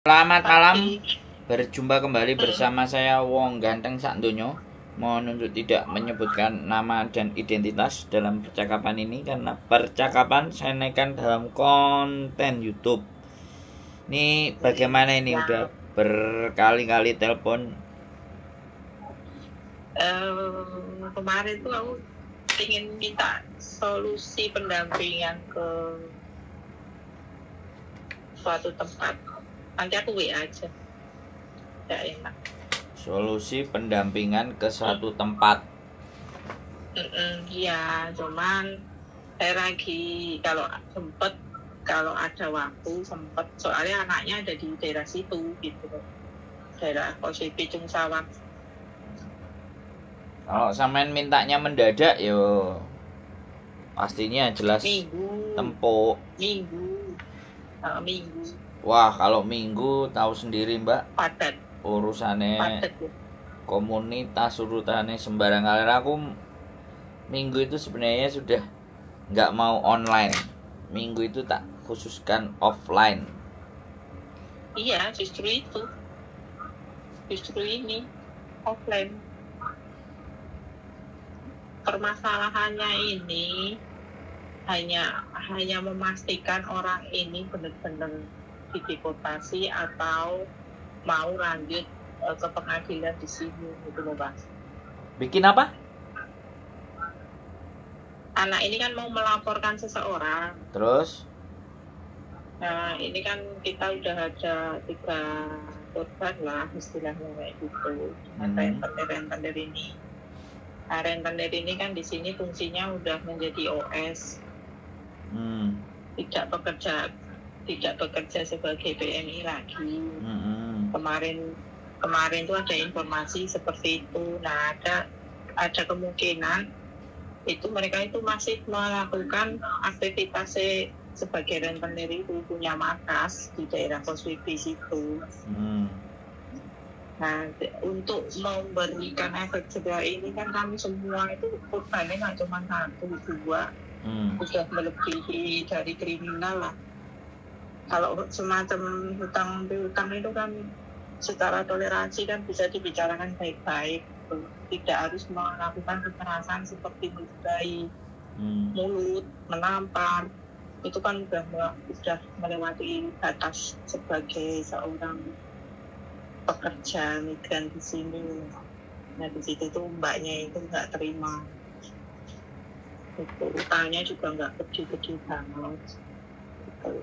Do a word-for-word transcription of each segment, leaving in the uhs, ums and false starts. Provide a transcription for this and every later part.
Selamat malam, berjumpa kembali bersama saya Wong Ganteng Sakdonya. Mohon untuk tidak menyebutkan nama dan identitas dalam percakapan ini karena percakapan saya naikkan dalam konten YouTube. Ini bagaimana ini udah berkali-kali telepon. Uh, kemarin tuh aku ingin minta solusi pendampingan ke suatu tempat. Nanti aku W A aja. Tidak enak. Solusi pendampingan ke suatu tempat. Iya, cuman saya lagi kalau sempet, kalau ada waktu sempet. Soalnya anaknya ada di daerah situ gitu, daerah O C P Cung Sawang. Kalau sampean mintanya mendadak yo pastinya jelas minggu tempo minggu uh, minggu wah kalau minggu tahu sendiri mbak, padat urusannya padat ya. Komunitas urutannya sembarang kali. Aku minggu itu sebenarnya sudah nggak mau online, minggu itu tak khususkan offline. Iya, justru itu justru ini offline. Permasalahannya ini hanya hanya memastikan orang ini benar-benar dideportasi atau mau lanjut uh, ke pengadilan di sini gitu loh Pak. Bikin apa? Anak ini kan mau melaporkan seseorang. Terus? Nah ini kan kita udah ada tiga korban lah istilahnya kayak gitu. Hmm. Rentenir-rentenir ini. Nah, rentenir ini kan di sini fungsinya udah menjadi O S, hmm. tidak bekerja, tidak bekerja sebagai P M I lagi. Hmm. Kemarin kemarin tuh ada informasi seperti itu. Nah ada ada kemungkinan itu mereka itu masih melakukan aktivitas sebagai rentenir itu, punya markas di daerah Koswipi situ. Hmm. Nah, untuk memberikan efek jerah ini kan kami semua itu korbannya nggak cuma satu, dua, hmm. sudah melebihi dari kriminal lah. Kalau semacam hutang piutang itu kan secara toleransi kan bisa dibicarakan baik-baik, tidak harus melakukan kekerasan seperti meludahi hmm. mulut, menampar. Itu kan sudah sudah melewati batas sebagai seorang pekerja migran di sini. Nah di situ tuh mbaknya itu nggak terima. Itu utangnya juga nggak gede-gede banget. Gitu.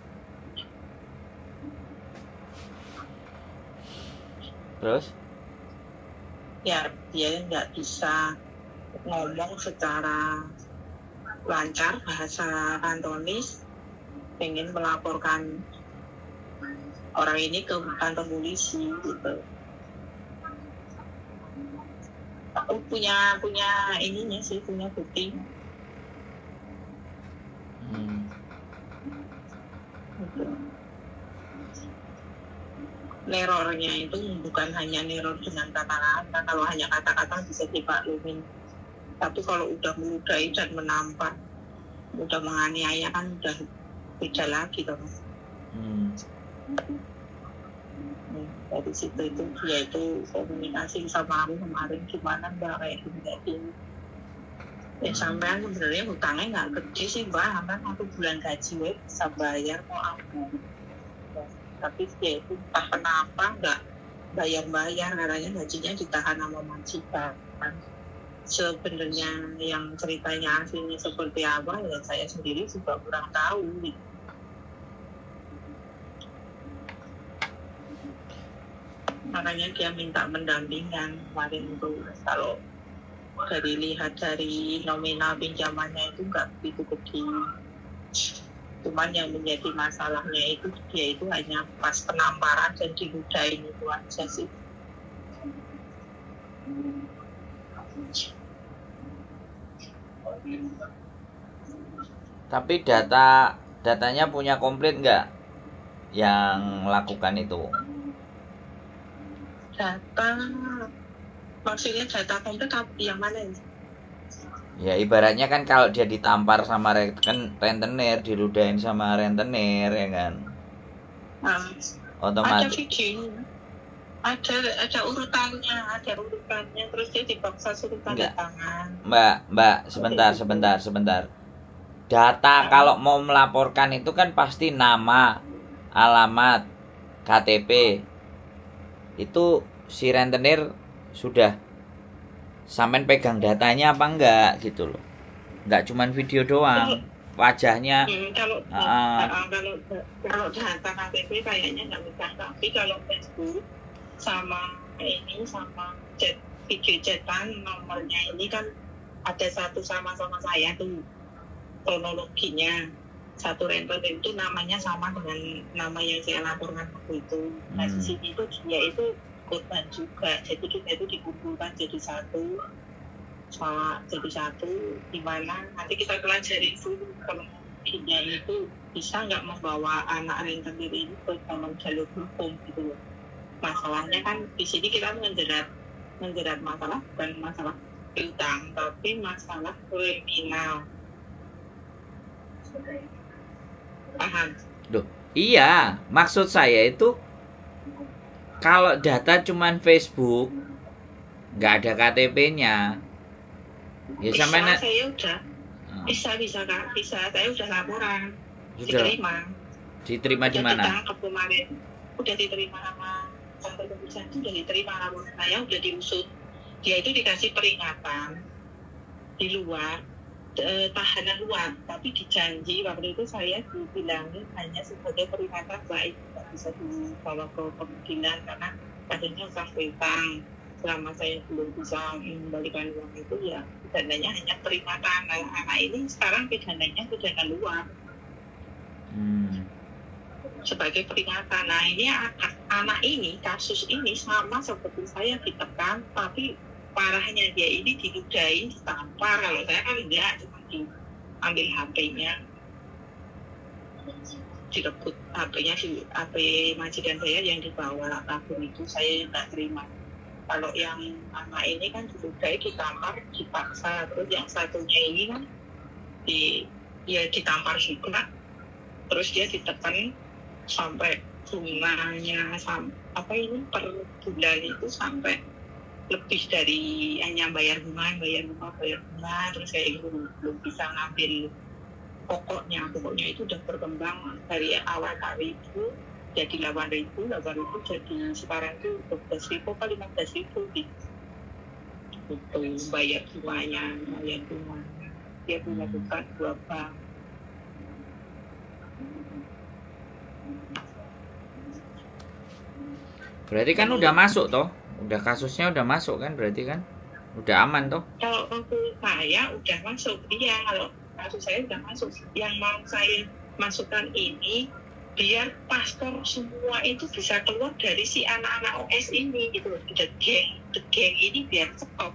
Terus? Ya dia nggak bisa ngomong secara lancar bahasa kantonis, pengen melaporkan orang ini ke kantor polisi gitu. Aku punya punya ininya sih, punya bukti. Hmm. Gitu. Nerornya itu bukan hanya neror dengan kata-kata. Kalau hanya kata-kata bisa dipaklumin. Tapi kalau udah meludahi dan menampar, udah menganiaya kan udah beda lagi kan. Hmm. Dari situ itu dia itu komunikasi sama aku kemarin gimana mbak kayak gini kayak gini. Ya sampean sebenarnya hutangnya nggak gede sih mbak, kan satu bulan gaji we bisa bayar mau apa. Tapi dia itu entah kenapa nggak bayar-bayar, katanya gajinya ditahan sama majikan. Sebenarnya yang ceritanya aslinya seperti apa ya saya sendiri juga kurang tahu gitu. Makanya dia minta pendampingan kemarin itu. Kalau dari lihat dari nominal pinjamannya itu nggak begitu gede. Cuman yang menjadi masalahnya itu dia itu hanya pas penamparan dan diludahin itu aja sih. Tapi data datanya punya komplit nggak yang melakukan itu? Data maksudnya data komplit yang mana ini? Ya ibaratnya kan kalau dia ditampar sama renten, rentenir, diludahin sama rentenir ya kan. Nah, Ada otomatis. video, ada ada urutannya, ada urutannya, terus dia dipaksa suruh tanda Enggak. tangan. Mbak, Mbak, sebentar, sebentar, sebentar. Data kalau mau melaporkan itu kan pasti nama, alamat, K T P. Itu si rentenir sudah sampean pegang datanya apa enggak gitu loh. Enggak cuman video doang, wajahnya. Hmm, kalau uh, uh, kalau kalau data K T P kayaknya nggak bisa, tapi kalau Facebook sama ini sama chat video chatan nomornya ini kan ada satu sama-sama saya tuh kronologinya. Satu rentenir itu namanya sama dengan nama yang saya laporkan waktu itu. Nah di sini itu dia itu korban juga, jadi kita itu dikumpulkan jadi satu, sama jadi satu, dimana nanti kita pelajari itu kalau dia itu bisa nggak membawa anak rentenir ini ke dalam jalur hukum gitu loh. Masalahnya kan di sini kita menjerat menjerat masalah bukan masalah utang, tapi masalah kriminal. Paham? Duh, iya, maksud saya itu kalau data cuman Facebook, nggak ada K T P-nya. Ya bisa, sampai na- saya udah bisa bisa kak bisa saya udah laporan Sudah. diterima Diterima di udah mana? ditangkap kemarin, udah diterima sama kantor kepolisian, itu udah diterima laporan saya, udah diusut. Dia itu dikasih peringatan di luar, eh, tahanan luar, tapi dijanji waktu itu saya dibilangin hanya sebagai peringatan baik, tidak bisa dibawa ke pengadilan karena kasusnya utang piutang. Selama saya belum bisa mengembalikan uang itu ya pidananya hanya peringatan. Nah, anak ini sekarang pidananya pidana luar Hmm. sebagai peringatan. Nah ini anak, anak ini kasus ini sama seperti saya ditekan, tapi parahnya dia ini diludahi, ditampar. Kalau saya kan enggak, cuma diambil H P-nya, direbut H P-nya, di H P majikan saya yang dibawa kabur itu saya nggak terima. Kalau yang anak ini kan diludahi, ditampar, dipaksa. Terus yang satunya ini kan di, ya ditampar juga, terus dia ditekan sampai bunganya sam, apa ini per bulan itu sampai lebih dari hanya bayar bunga, bayar bunga, bayar bunga, terus kayak gitu belum bisa ngambil pokoknya. Pokoknya itu udah berkembang dari awal kali itu jadi delapan ribu, delapan ribu jadi sekarang itu dua belas ribu ke lima belas ribu gitu. Itu bayar bunganya, bayar bunganya. Dia punya bukan dua bank. Berarti kan udah masuk toh, udah kasusnya udah masuk kan, berarti kan udah aman toh? Kalau kasus saya udah masuk, iya kalau kasus saya udah masuk. Yang mau saya masukkan ini biar pastor semua itu bisa keluar dari si anak-anak O S ini gitu loh. The gang, the gang ini biar stop.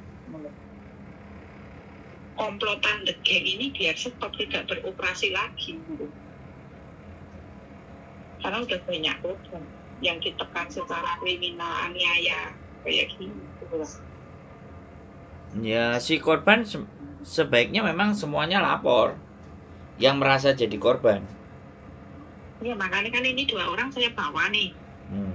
Komplotan the gang ini biar stop, tidak beroperasi lagi gitu. Karena udah banyak korban yang ditekan secara kriminal, aniaya kayak gini gitu loh. Ya si korban se- sebaiknya memang semuanya lapor yang merasa jadi korban. Ya makanya kan ini dua orang saya bawa nih. Hmm.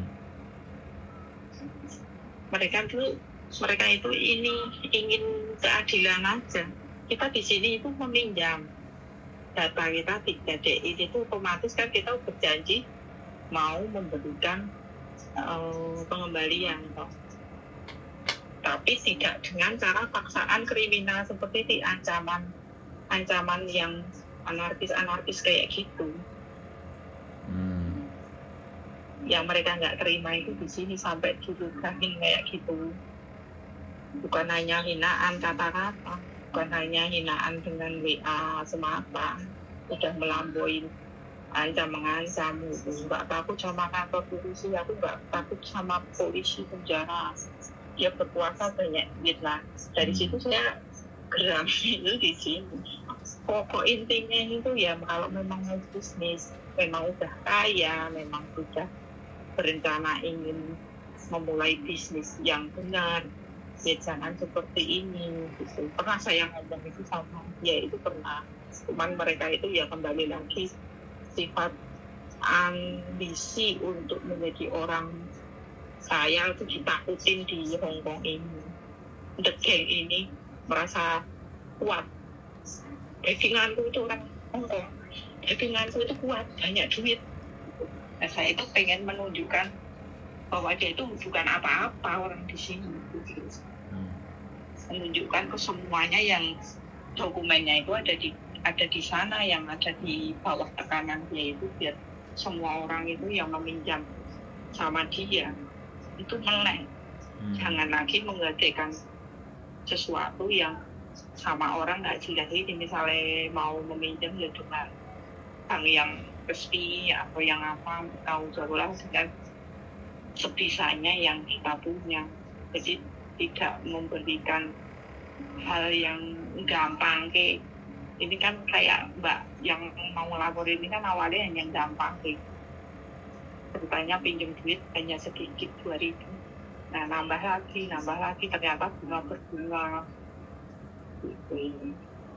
Mereka itu mereka itu ini ingin keadilan aja. Kita di sini itu meminjam data kita tiga D I itu otomatis kan kita berjanji mau memberikan uh, pengembalian toh. Tapi tidak dengan cara paksaan kriminal seperti di ancaman ancaman yang anarkis-anarkis kayak gitu. Hmm. Yang mereka nggak terima itu di sini sampai diludahin kayak gitu. Bukan hanya hinaan kata-kata, bukan hanya hinaan dengan W A semata, udah melampaui ancam mengancam itu. Nggak takut sama kantor polisi, aku nggak takut sama polisi penjara. Dia berkuasa banyak duit lah. Dari situ saya geram itu di sini. Pokok intinya itu ya kalau memang mau bisnis, memang udah kaya, memang sudah berencana ingin memulai bisnis yang benar, ya jangan seperti ini gitu. Pernah saya ngomong itu sama dia, itu pernah. Cuman mereka itu ya kembali lagi sifat ambisi untuk menjadi orang kaya itu ditakutin di Hong Kong ini. The Gang ini merasa kuat. Backinganku itu orang Hong Kong. Backinganku itu kuat, banyak duit. Nah, saya itu pengen menunjukkan bahwa dia itu bukan apa-apa orang di sini. Menunjukkan ke semuanya yang dokumennya itu ada di ada di sana, yang ada di bawah tekanan dia itu, biar semua orang itu yang meminjam sama dia itu melek. Hmm. Jangan lagi menggadaikan sesuatu yang sama orang nggak jelas ini, misalnya mau meminjam ya dengan bank yang resmi atau yang apa, tahu jauhlah dengan sebisanya yang kita punya. Jadi tidak memberikan hal yang gampang ke ini kan kayak mbak yang mau lapor ini kan awalnya hanya yang gampang ke ceritanya pinjam duit hanya sedikit dua ribu, nah nambah lagi nambah lagi ternyata bunga berbunga gitu,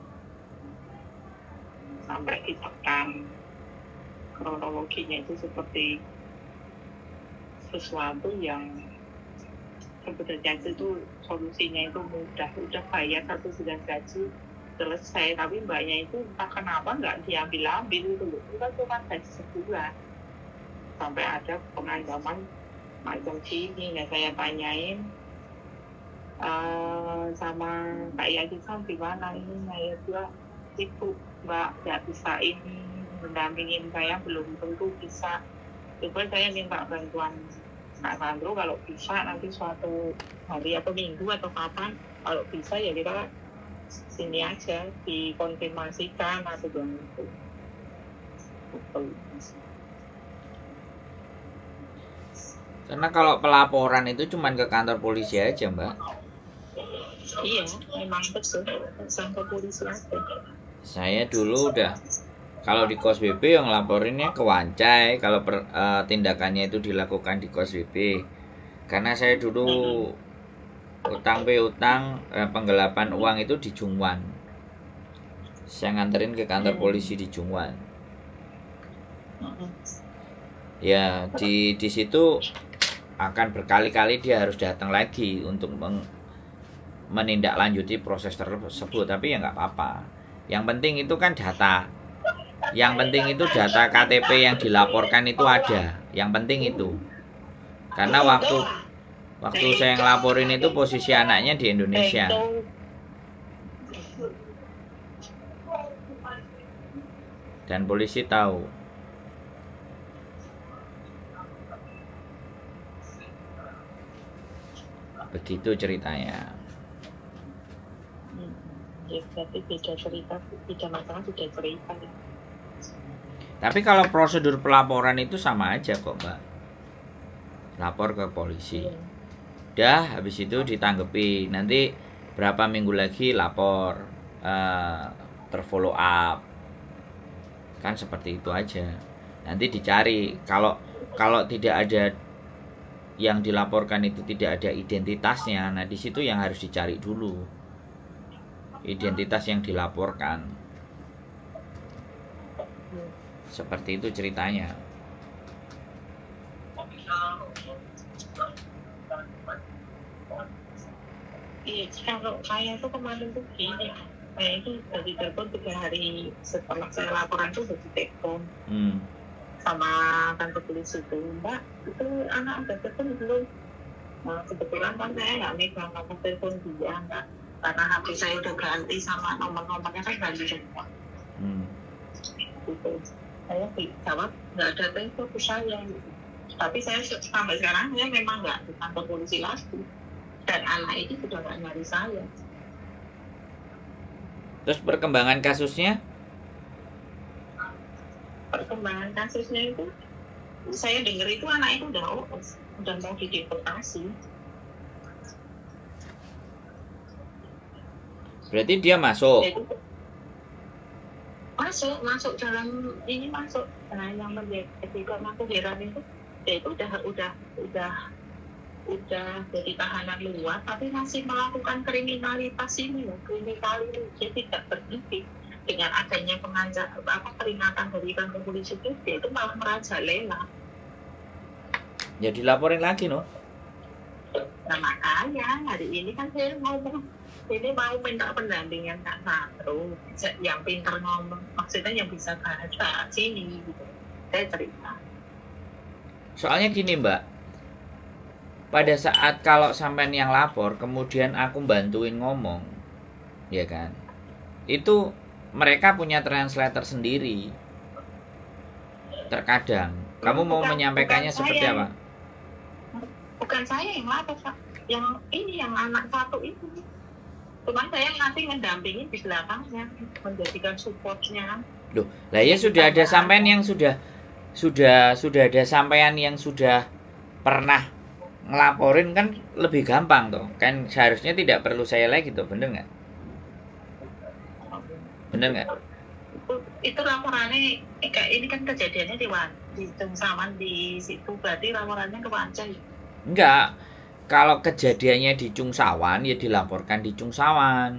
sampai ditekan kronologinya itu seperti sesuatu yang sebenarnya itu solusinya itu mudah, udah bayar satu bulan gaji selesai, tapi mbaknya itu entah kenapa nggak diambil-ambil itu loh, itu kan cuma gaji sebulan, sampai ada pengancaman macam sini. Nah saya tanyain uh, sama Kak Yajisan gimana ini, saya juga itu mbak nggak bisa ini mendampingin saya, belum tentu bisa, coba saya minta bantuan Kak Sandro kalau bisa nanti suatu hari atau minggu atau kapan, kalau bisa ya kita sini aja dikonfirmasikan atau begitu. Karena kalau pelaporan itu cuma ke kantor polisi aja, Mbak. Iya, memang betul, sampai polisi aja. Saya dulu udah, kalau di Kos B B yang laporinnya ke Wancai, kalau per, uh, tindakannya itu dilakukan di Kos B B. Karena saya dulu utang piutang, eh, penggelapan uang itu di Jungwan. Saya nganterin ke kantor polisi di Jungwan. Ya, di di situ akan berkali-kali dia harus datang lagi untuk meng, menindaklanjuti proses tersebut. Tapi ya nggak apa-apa. Yang penting itu kan data. Yang penting itu data K T P yang dilaporkan itu ada. Yang penting itu. Karena waktu waktu saya ngelaporin itu posisi anaknya di Indonesia. Dan polisi tahu. Begitu ceritanya. Ya, berarti beda cerita, beda masalah, beda cerita. Tapi kalau prosedur pelaporan itu sama aja kok, Mbak. Lapor ke polisi. Udah, habis itu ditanggepi. Nanti berapa minggu lagi lapor, uh, terfollow up. Kan seperti itu aja. Nanti dicari. Kalau kalau tidak ada yang dilaporkan itu tidak ada identitasnya, nah di situ yang harus dicari dulu. Identitas yang dilaporkan. Seperti itu ceritanya. Iya, kalau saya tuh kemarin tuh gini, saya itu dari telepon tiga hari setelah saya laporan tuh dari telepon hmm. sama kantor polisi itu, Mbak, itu anak udah telepon belum? Nah, kebetulan kan saya nggak megang nomor telepon dia, Mbak, karena H P saya udah ganti sama nomor-nomornya kan ganti semua. Hmm. Gitu. Saya jawab nggak ada telepon ke saya, gitu. Tapi saya sampai sekarang saya memang nggak di kantor polisi lagi. Dan anak itu sudah nggak nyari saya. Terus perkembangan kasusnya? Perkembangan kasusnya itu, saya dengar itu anak itu udah lolos, udah mau dideportasi. Berarti dia masuk? Jadi, masuk, masuk dalam ini masuk. Nah, yang menjadikan aku heran itu, dia itu udah, udah, udah. udah jadi tahanan luar tapi masih melakukan kriminalitas ini loh, kriminalitas dia tidak berhenti, dengan adanya pengancam apa peringatan dari kantor polisi itu dia itu malah merajalela. Ya dilaporin lagi no. Nah makanya hari ini kan saya ngomong ini mau minta pendampingan Kak Sandro yang pintar ngomong, maksudnya yang bisa bahasa sini gitu. Saya cerita. Soalnya gini Mbak, pada saat kalau sampean yang lapor kemudian aku bantuin ngomong, ya kan, itu mereka punya translator sendiri. Terkadang kamu mau bukan, menyampaikannya bukan seperti saya, apa? Bukan saya yang lapor, yang ini yang anak satu itu. Cuman saya nanti mendampingi di belakangnya, menjadikan supportnya. Loh, lah ya sudah ada sampean yang sudah sudah sudah ada sampean yang sudah pernah ngelaporin kan lebih gampang tuh. Kan seharusnya tidak perlu saya lagi tuh, bener nggak? Bener nggak? Itu, itu laporannya kayak ini kan kejadiannya di di Cungsawan di situ, berarti laporannya ke Wancai. Enggak. Kalau kejadiannya di Cungsawan ya dilaporkan di Cungsawan.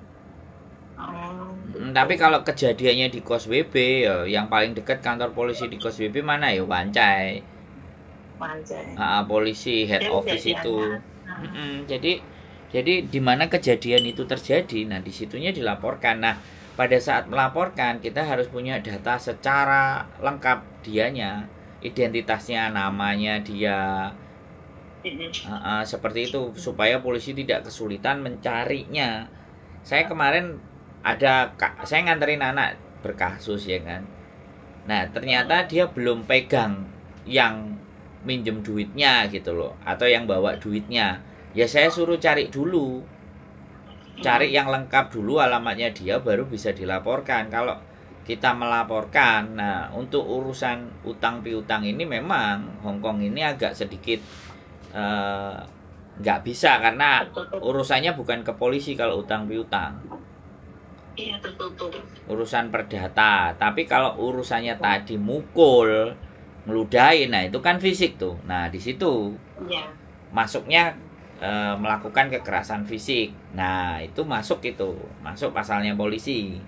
Oh. Hmm, tapi kalau kejadiannya di Kos W B ya yang paling dekat kantor polisi di Kos W B mana ya Wancai. Wancai. Ah, polisi head ya, office itu. Nah. Hmm, jadi jadi di mana kejadian itu terjadi, nah di situnya dilaporkan. Nah, pada saat melaporkan kita harus punya data secara lengkap dianya, identitasnya, namanya dia. Uh, uh, seperti itu supaya polisi tidak kesulitan mencarinya. Saya kemarin ada saya nganterin anak berkasus ya kan. Nah ternyata dia belum pegang yang minjem duitnya gitu loh, atau yang bawa duitnya. Ya saya suruh cari dulu, cari yang lengkap dulu alamatnya dia, baru bisa dilaporkan. Kalau kita melaporkan, nah untuk urusan utang piutang ini memang Hongkong ini agak sedikit nggak uh, bisa karena urusannya bukan ke polisi kalau utang piutang. Iya tertutup. Urusan perdata. Tapi kalau urusannya tadi mukul, meludahin, nah itu kan fisik tuh. Nah di situ ya. masuknya uh, melakukan kekerasan fisik. Nah itu masuk itu, masuk pasalnya polisi.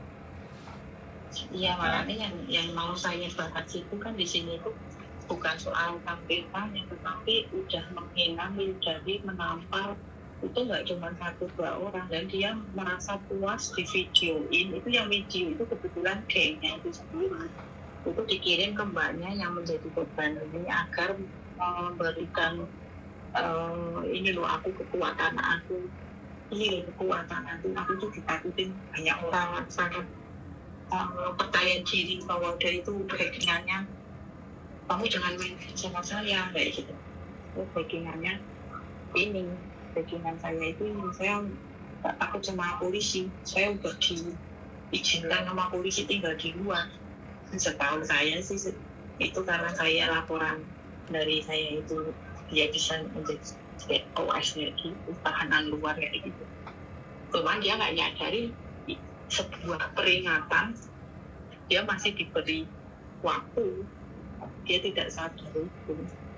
Iya makanya yang yang mau saya bahas itu kan di sini itu bukan soal tampilnya, tetapi udah menghina, menjadi menampar itu nggak cuma satu dua orang, dan dia merasa puas di videoin itu, yang video itu kebetulan gengnya itu sendiri itu dikirim ke mbaknya yang menjadi korban ini agar memberikan uh, ini loh aku kekuatan aku, ini loh kekuatan aku, aku tuh ditakutin banyak orang, sangat uh, percaya diri bahwa dia itu backingannya kamu jangan main sama saya kayak gitu. Oh, backingannya ini, backingan saya itu ini, saya tak takut sama polisi, saya udah diizinkan sama polisi tinggal di luar. Setahu saya sih itu karena saya laporan dari saya itu dia bisa menjadi O S-nya gitu, tahanan luar kayak gitu. Cuman dia nggak nyadari sebuah peringatan dia masih diberi waktu. Dia tidak sadar itu,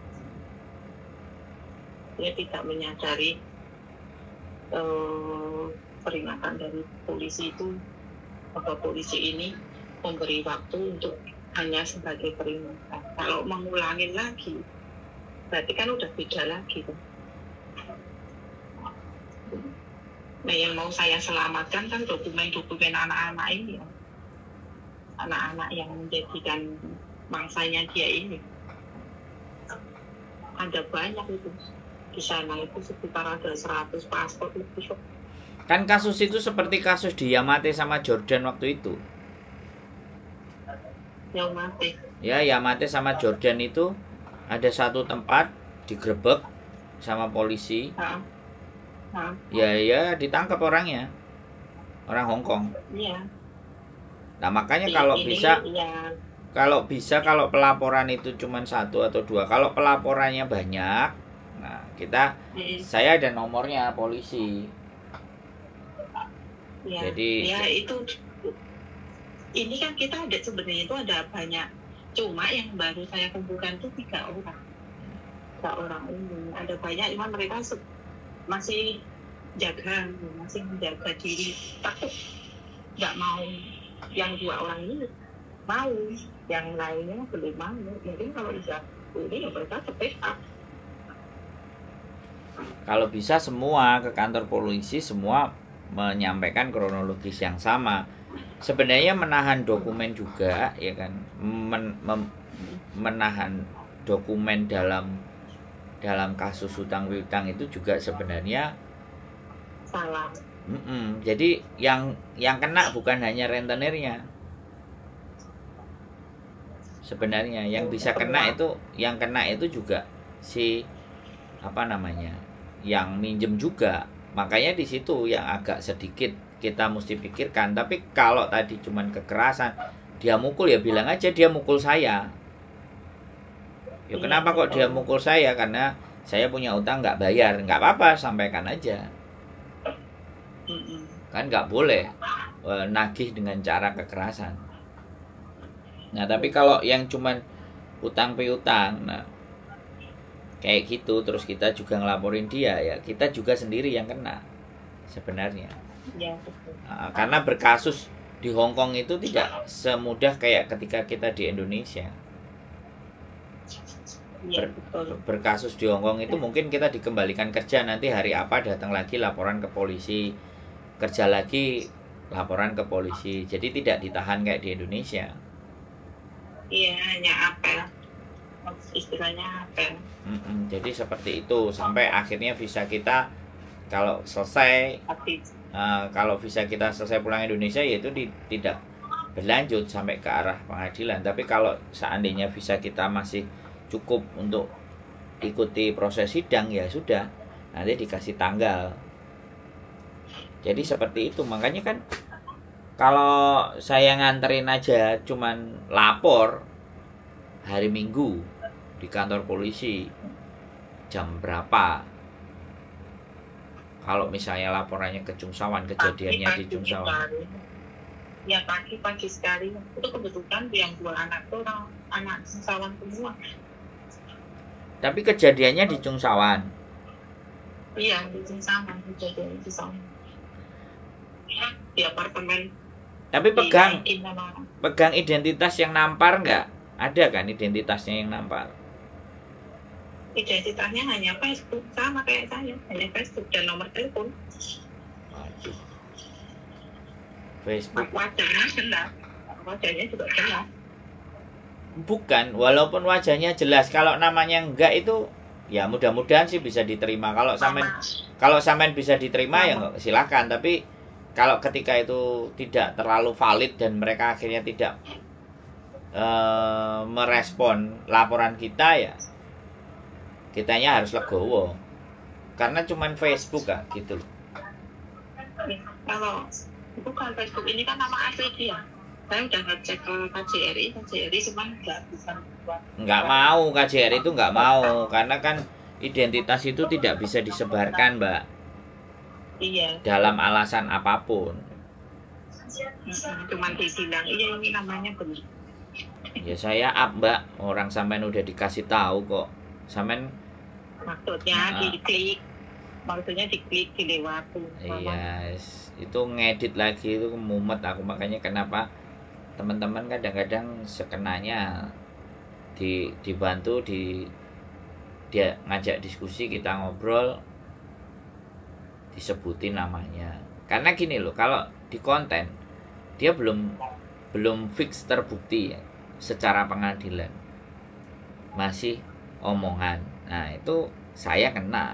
dia tidak menyadari uh, peringatan dari polisi itu, bahwa polisi ini memberi waktu untuk hanya sebagai peringatan. Kalau mengulangin lagi, berarti kan udah beda lagi kan. Nah yang mau saya selamatkan kan dokumen-dokumen anak-anak ini, anak-anak yang menjadikan mangsanya dia ini. Ada banyak itu di sana, itu sekitar ada seratus paspor lebih. Kan kasus itu seperti kasus di Yamate sama Jordan waktu itu. Yamate. Ya, Yamate sama Jordan itu ada satu tempat digerebek sama polisi. Ha. Ha. Ya, ya ditangkap orangnya. Orang Hongkong. Iya. Nah, makanya Di, kalau ini, bisa ya. Kalau bisa, kalau pelaporan itu cuma satu atau dua. Kalau pelaporannya banyak, nah kita, hmm. saya ada nomornya polisi. Ya, jadi ya itu, ini kan kita ada sebenarnya itu ada banyak. Cuma yang baru saya kumpulkan itu tiga orang, tiga orang ini. Ada banyak, cuma mereka masih jaga, masih menjaga diri, takut nggak mau yang dua orang ini mau, yang lainnya belum mau. Mungkin kalau bisa ini ya mereka step up. Kalau bisa semua ke kantor polisi semua menyampaikan kronologis yang sama. Sebenarnya menahan dokumen juga ya kan, Men, mem, menahan dokumen dalam dalam kasus hutang piutang itu juga sebenarnya salah. Mm-mm. Jadi yang yang kena bukan hanya rentenirnya. Sebenarnya yang bisa kena itu yang kena itu juga si apa namanya? Yang minjem juga. Makanya di situ yang agak sedikit kita mesti pikirkan. Tapi kalau tadi cuman kekerasan, dia mukul ya bilang aja dia mukul saya. Ya kenapa kok dia mukul saya? Karena saya punya utang nggak bayar. Nggak apa-apa, sampaikan aja. Kan nggak boleh e, nagih dengan cara kekerasan. Nah tapi kalau yang cuman utang piutang, nah kayak gitu terus kita juga ngelaporin dia, ya kita juga sendiri yang kena sebenarnya. Ya, betul. Nah, karena berkasus di Hong Kong itu tidak semudah kayak ketika kita di Indonesia. Ber, berkasus di Hong Kong itu mungkin kita dikembalikan kerja, nanti hari apa datang lagi laporan ke polisi, kerja lagi laporan ke polisi, jadi tidak ditahan kayak di Indonesia. Iya, hanya apel, istilahnya apel. Mm-mm, jadi seperti itu sampai akhirnya visa kita kalau selesai, uh, kalau visa kita selesai pulang Indonesia yaitu di, tidak berlanjut sampai ke arah pengadilan. Tapi kalau seandainya visa kita masih cukup untuk ikuti proses sidang, ya sudah, nanti dikasih tanggal. Jadi seperti itu. Makanya kan kalau saya nganterin aja cuman lapor hari Minggu di kantor polisi jam berapa, kalau misalnya laporannya ke Chungsawan, kejadiannya pagi, di Chungsawan ya pagi-pagi sekali itu kebetulan yang dua anak itu orang anak Chungsawan semua. Tapi kejadiannya di Chungsawan. Iya, di Chungsawan kejadiannya di sana. Di apartemen. Tapi pegang di, pegang identitas yang nampar nggak? Ada kan identitasnya yang nampar? Identitasnya hanya Facebook, sama kayak saya, hanya Facebook dan nomor telepon. Waduh. Facebook. Wajahnya jelas, wajahnya juga jelas. Bukan, walaupun wajahnya jelas, kalau namanya enggak itu ya mudah-mudahan sih bisa diterima. Kalau sampean kalau sampean bisa diterima ya silakan, tapi kalau ketika itu tidak terlalu valid dan mereka akhirnya tidak uh, merespon laporan kita, ya kitanya harus legowo. Karena cuman Facebook kan gitu loh. Kalau bukan Facebook ini kan nama asli dia. Saya udah ngecek ke K J R I, K J R I cuman nggak bisa buat. Nggak mau, K J R I itu nggak mau, karena kan identitas itu tidak bisa disebarkan, Mbak. Iya. Dalam alasan apapun. Cuman dibilang, iya ini namanya benar. Ya saya up, Mbak. Orang sampean udah dikasih tahu kok. Sampean maksudnya nah, diklik, maksudnya diklik dilewati. Iya, itu ngedit lagi itu mumet aku, makanya kenapa teman-teman kadang-kadang sekenanya di dibantu di dia ngajak diskusi, kita ngobrol disebutin namanya. Karena gini loh, kalau di konten dia belum belum fix terbukti ya, secara pengadilan. Masih omongan. Nah, itu saya kena.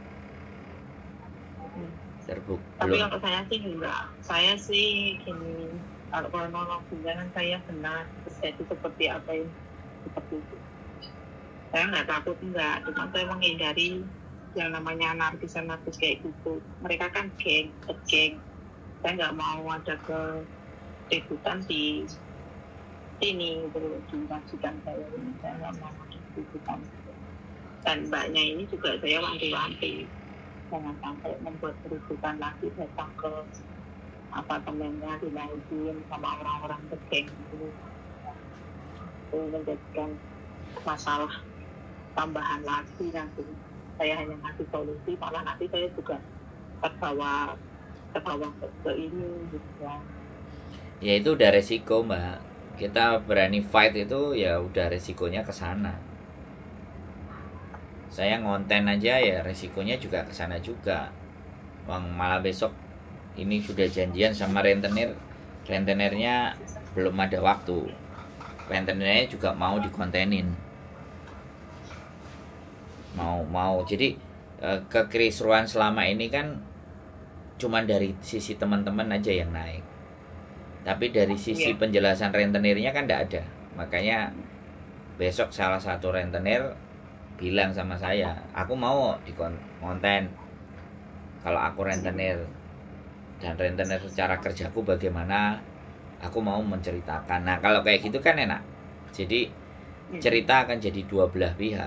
Terbukti. Tapi kalau saya sih enggak. Saya sih gini, kalau kronologinya kan saya benar terjadi seperti apa yang seperti itu. Saya nggak takut enggak, cuma saya menghindari yang namanya anarkis-anarkis kayak gitu. Mereka kan geng, geng. Saya nggak mau ada keributan di sini, gitu, di majikan saya ini. Saya nggak mau ada keributan. Dan mbaknya ini juga saya wanti-wanti. Jangan sampai membuat keributan lagi, datang ke apartemennya, dinaikin sama orang-orang bergeng itu. Itu menjadikan masalah tambahan lagi nanti. Saya hanya ngasih solusi, malah nanti saya juga terbawa terbawa ke, ke ini gitu ya. Ya itu udah resiko, Mbak. Kita berani fight itu ya udah resikonya ke sana. Saya ngonten aja ya resikonya juga ke sana juga. Wang malah besok ini sudah janjian sama rentenir. Rentenirnya belum ada waktu. Rentenirnya juga mau dikontenin. Mau mau. Jadi kekisruan selama ini kan cuman dari sisi teman-teman aja yang naik. Tapi dari sisi penjelasan rentenirnya kan tidak ada. Makanya besok salah satu rentenir bilang sama saya, aku mau di konten kalau aku rentenir, dan rentenir secara kerjaku bagaimana, aku mau menceritakan. Nah kalau kayak gitu kan enak, jadi cerita akan jadi dua belah pihak.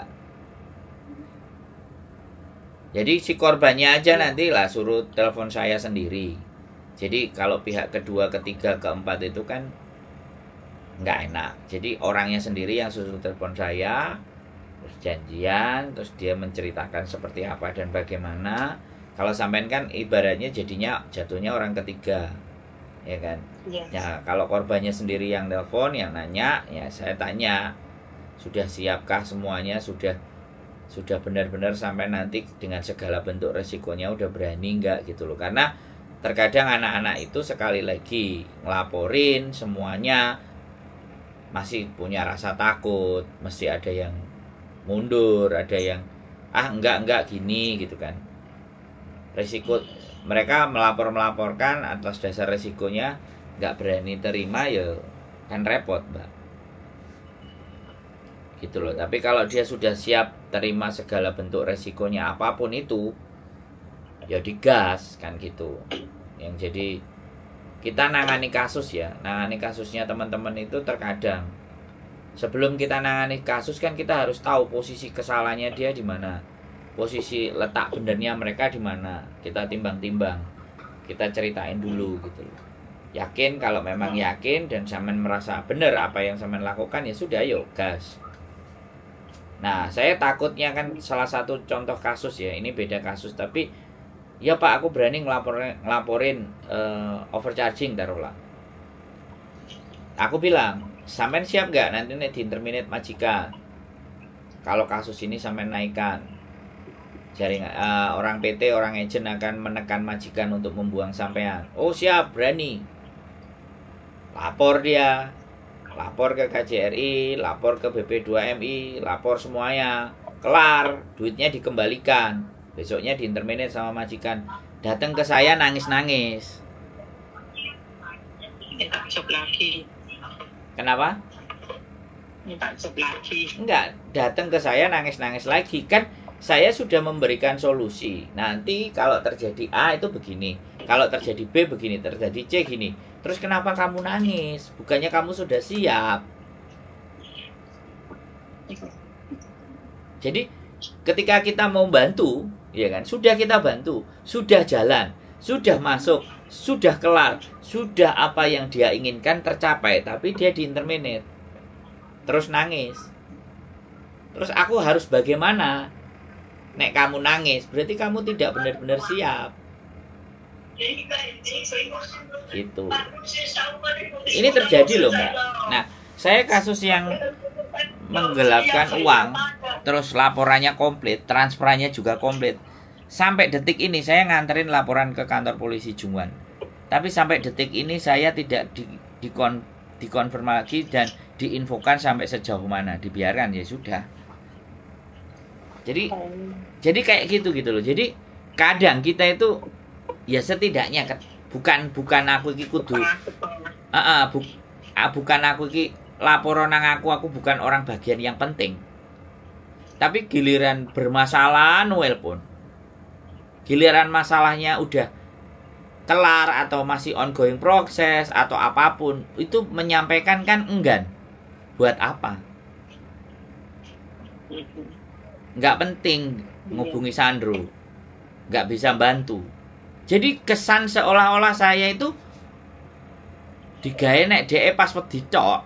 Jadi si korbannya aja nanti lah suruh telepon saya sendiri. Jadi kalau pihak kedua, ketiga, keempat itu kan nggak enak. Jadi orangnya sendiri yang suruh telepon saya, terus janjian, terus dia menceritakan seperti apa dan bagaimana. Kalau sampean kan ibaratnya jadinya jatuhnya orang ketiga, ya kan? Yes. Ya kalau korbannya sendiri yang telepon, yang nanya, ya saya tanya, sudah siapkah semuanya, sudah sudah benar-benar sampai nanti dengan segala bentuk resikonya udah berani nggak gitu loh. Karena terkadang anak-anak itu sekali lagi ngelaporin semuanya masih punya rasa takut, mesti ada yang mundur, ada yang ah enggak enggak gini gitu kan. Resiko mereka melapor melaporkan atas dasar resikonya nggak berani terima ya kan repot, Mbak. Gitu loh. Tapi kalau dia sudah siap terima segala bentuk resikonya apapun itu, ya digas kan gitu. Yang jadi kita nangani kasus ya, nangani kasusnya teman-teman itu terkadang sebelum kita nangani kasus kan kita harus tahu posisi kesalahannya dia di mana, posisi letak benernya mereka di mana. Kita timbang-timbang, kita ceritain dulu gitu loh. Yakin, kalau memang yakin dan sampean merasa benar apa yang sampean lakukan, ya sudah, yuk gas. Nah saya takutnya kan salah satu contoh kasus ya, ini beda kasus tapi ya Pak aku berani ngelaporin, ngelaporin uh, overcharging taruhlah. Aku bilang, sampean siap nggak nanti nih diinterminate majikan kalau kasus ini sampean naikkan jaringan uh, orang P T, orang agent akan menekan majikan untuk membuang sampean. Oh siap, berani. Lapor dia, lapor ke K J R I, lapor ke B P dua M I, lapor semuanya, kelar, duitnya dikembalikan. Besoknya diinterminate sama majikan, datang ke saya nangis-nangis. Minta job lagi. Kenapa? Minta job lagi. Enggak, datang ke saya nangis-nangis lagi. Kan saya sudah memberikan solusi. Nanti kalau terjadi A itu begini, kalau terjadi B begini, terjadi C gini. Terus kenapa kamu nangis? Bukannya kamu sudah siap? Jadi ketika kita mau bantu, ya kan, sudah kita bantu, sudah jalan, sudah masuk, sudah kelar, sudah apa yang dia inginkan tercapai, tapi dia diinterminate, terus nangis. Terus aku harus bagaimana? Nek kamu nangis, berarti kamu tidak benar-benar siap. Gitu. Ini terjadi loh, Mbak. Nah, saya kasus yang menggelapkan uang, terus laporannya komplit, transferannya juga komplit. Sampai detik ini saya nganterin laporan ke kantor polisi Jungwan. Tapi sampai detik ini saya tidak di, dikon, dikonfirmasi dan diinfokan sampai sejauh mana. Dibiarkan, ya sudah. Jadi jadi kayak gitu gitu loh. Jadi kadang kita itu ya setidaknya bukan bukan aku iki kudu uh, uh, bu, uh, bukan aku iki laporan nang aku aku bukan orang bagian yang penting. Tapi giliran bermasalah Noel pun, giliran masalahnya udah kelar atau masih ongoing proses atau apapun, itu menyampaikan kan enggan. Buat apa? Nggak penting ngubungi Sandro, nggak bisa bantu. Jadi kesan seolah-olah saya itu digawe nek dhek pas wedi tok.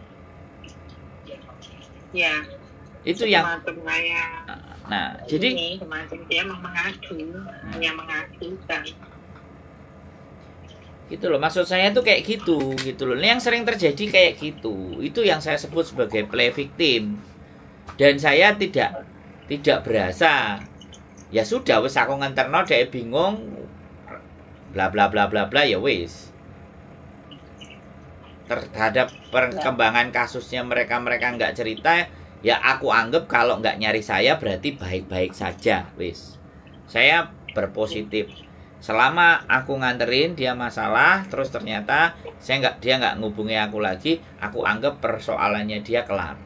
Ya. Itu yang saya, nah, jadi ini semacam dia mengadu, hanya mengadu kan. Gitu loh, maksud saya tuh kayak gitu, gitu loh. Ini yang sering terjadi kayak gitu. Itu yang saya sebut sebagai play victim. Dan saya tidak tidak berasa. Ya sudah, wis aku ngenterno dhek bingung. Bla bla bla bla bla ya wis. Terhadap perkembangan kasusnya mereka-mereka nggak cerita, ya aku anggap kalau nggak nyari saya berarti baik-baik saja, wis. Saya berpositif. Selama aku nganterin dia masalah, terus ternyata saya nggak dia nggak ngubungi aku lagi, aku anggap persoalannya dia kelar.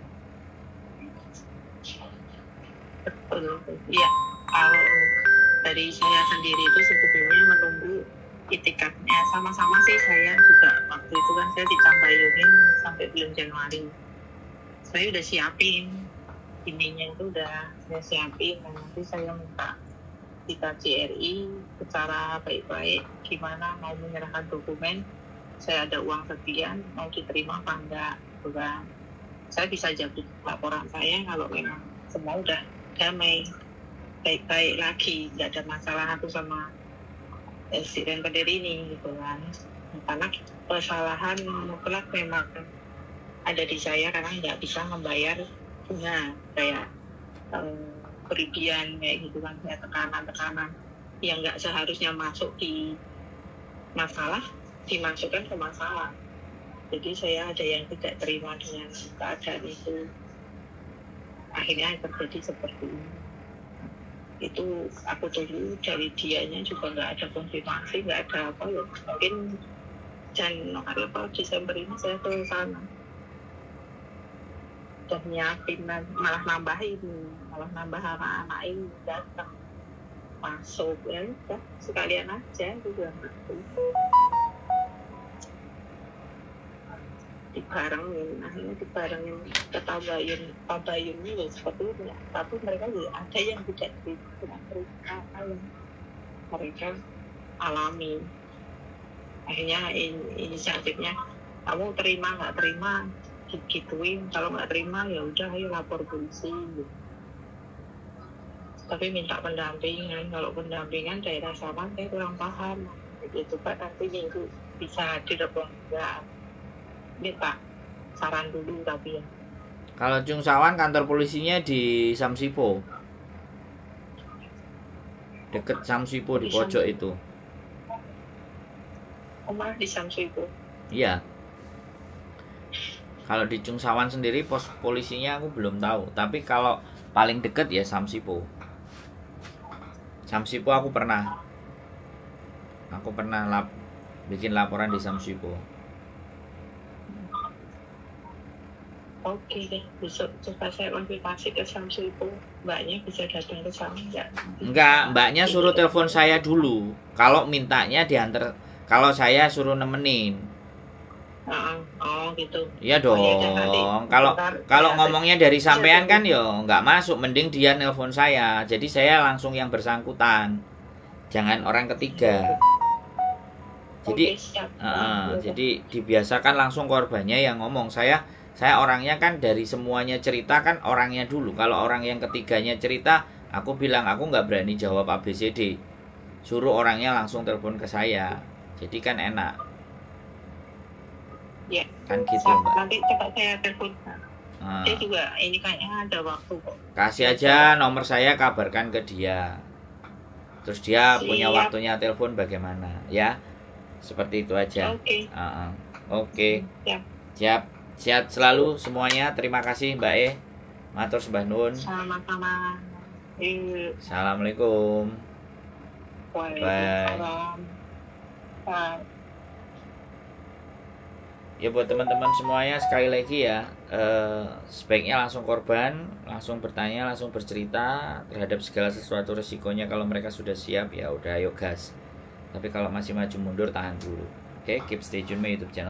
Iya, kalau dari saya sendiri itu sebetulnya menunggu itikadnya sama-sama sih. Saya juga waktu itu kan saya ditambayunin sampai bulan Januari. Saya udah siapin ininya itu udah saya siapin, dan nanti saya minta di K J R I secara baik-baik gimana mau menyerahkan dokumen, saya ada uang sekian mau diterima apa enggak, bukan saya bisa jawab laporan saya kalau memang semua udah damai baik-baik lagi, nggak ada masalah aku sama si renter ini gitu kan. Karena kesalahan mutlak memang ada di saya karena nggak bisa membayar bunga kayak um, kerugian kayak gitu kan, ya tekanan-tekanan yang nggak seharusnya masuk di masalah dimasukkan ke masalah. Jadi saya ada yang tidak terima dengan keadaan itu, akhirnya terjadi seperti ini. Itu aku tunggu dari dianya juga nggak ada konfirmasi, nggak ada apa ya. Mungkin Januari atau Desember ini saya ke sana dan nyiapin, malah nambahin malah nambah anak-anak ini datang masuk, ya udah sekalian aja juga gitu. Dibarengin, akhirnya dibarengin ketabayun tabayunnya ya seperti itu ya. Tapi mereka juga ada yang tidak terima cerita yang mereka alami. Akhirnya in, inisiatifnya kamu terima nggak terima gituin, kalau nggak terima ya udah ayo lapor polisi gitu. Tapi minta pendampingan, kalau pendampingan daerah sama saya kurang paham itu Pak, nanti minggu bisa hadir apa enggak, minta saran dulu. Tapi ya kalau Cungsawan kantor polisinya di Samsipo, deket Samsipo di pojok itu. Oh malah di Samsipo? Iya. Kalau di Cungsawan sendiri pos polisinya aku belum tahu, tapi kalau paling deket ya Samsipo. Samsipo aku pernah, aku pernah lap, bikin laporan di Samsipo. Oke deh, besok coba saya konfirmasi ke Samsipo, mbaknya bisa datang ke sana enggak? Enggak, mbaknya suruh telepon saya dulu. Kalau mintanya diantar, kalau saya suruh nemenin. Uh, oh gitu. Iya dong. Oh, ya, kalau kalau ngomongnya dari sampean kan yo nggak masuk, mending dia nelpon saya. Jadi saya langsung yang bersangkutan. Jangan orang ketiga. Jadi Oke, uh, jadi dibiasakan langsung korbannya yang ngomong. Saya saya orangnya kan dari semuanya cerita kan orangnya dulu. Kalau orang yang ketiganya cerita, aku bilang aku nggak berani jawab A B C D. Suruh orangnya langsung telepon ke saya. Jadi kan enak. Ya, kan gitu Mbak. Nanti coba saya telepon. Nah. Saya juga ini kayaknya ada waktu kok. Kasih aja nomor saya, kabarkan ke dia. Terus dia Siap. punya waktunya telepon bagaimana, ya? Seperti itu aja. Oke. Okay. Uh -uh. Oke. Okay. Siap. Siap. Sehat selalu semuanya. Terima kasih Mbak E. Matur sembah nuwun. Sama-sama. Assalamualaikum. Waalaikumsalam. Bye. Ya buat teman-teman semuanya sekali lagi ya, eh, sebaiknya langsung korban, langsung bertanya, langsung bercerita terhadap segala sesuatu resikonya. Kalau mereka sudah siap ya udah ayo gas. Tapi kalau masih maju mundur tahan dulu. Oke, okay, keep stay tune my YouTube channel.